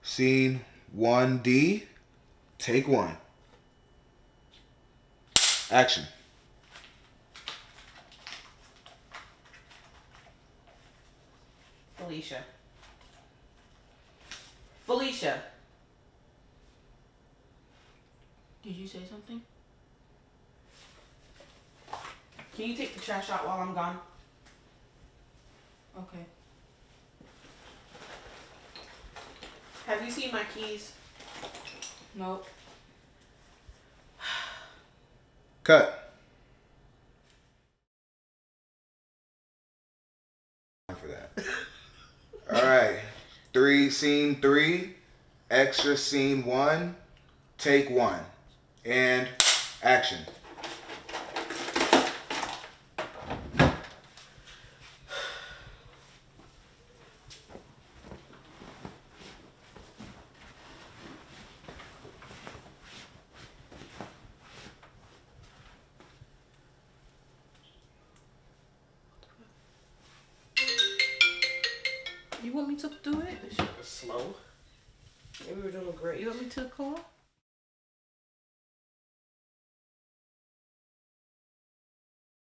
Scene 1D, take one. Action. Felicia. Felicia. Did you say something? Can you take the trash out while I'm gone? Okay. Have you seen my keys? Nope. Cut. For that. All right. Scene 3, extra scene 1, take 1. And action. You want me to do it? This shit was slow. Maybe we're doing great. You want me to call?